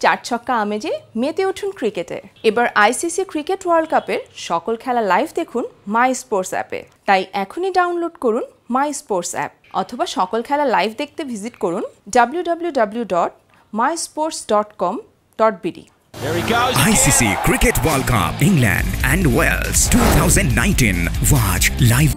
চার ছক্কা আমেজে মেতে উঠুন ক্রিকেটে। এবার আইসিসি ক্রিকেট ওয়ার্ল্ড কাপের সকল খেলা লাইভ দেখুন মাই স্পোর্টস অ্যাপে। তাই এখনই ডাউনলোড করুন মাই স্পোর্টস অ্যাপ অথবা সকল খেলা লাইভ দেখতে ভিজিট করুন www.mysports.com.bd। ICC Cricket World Cup England and Wales 2019. Watch live.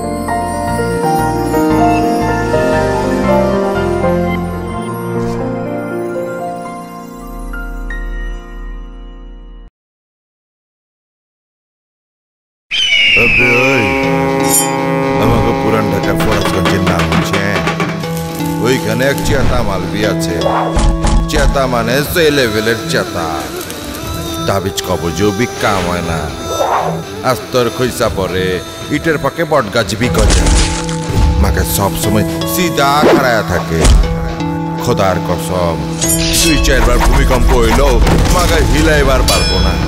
আমাকে পুরান ঢাকার ফরাজগঞ্জের নাম হচ্ছে ওইখানে এক চেতা মালবি আছে। চেতা মানে সেই লেভেলের চেতা, তাবিজ কবজও বিকাম হয় না। আস্তর খইসা পরে ইটের পাকে বট গাছ বিকজে মাকে সবসময় সিধা খাড়ায়া থাকে। খোদার কসম 2-4 বার ভূমিকম্প হইলেও মাকে হিলাইবার পারবো না।